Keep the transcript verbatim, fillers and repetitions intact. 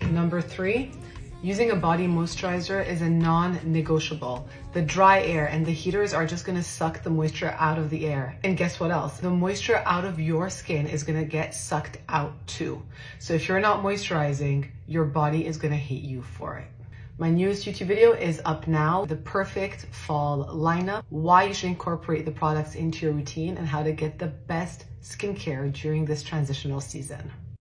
Number three, using a body moisturizer is a non-negotiable. The dry air and the heaters are just gonna suck the moisture out of the air. And guess what else? The moisture out of your skin is gonna get sucked out too. So if you're not moisturizing, your body is gonna hate you for it. My newest YouTube video is up now, the perfect fall lineup, why you should incorporate the products into your routine and how to get the best skincare during this transitional season.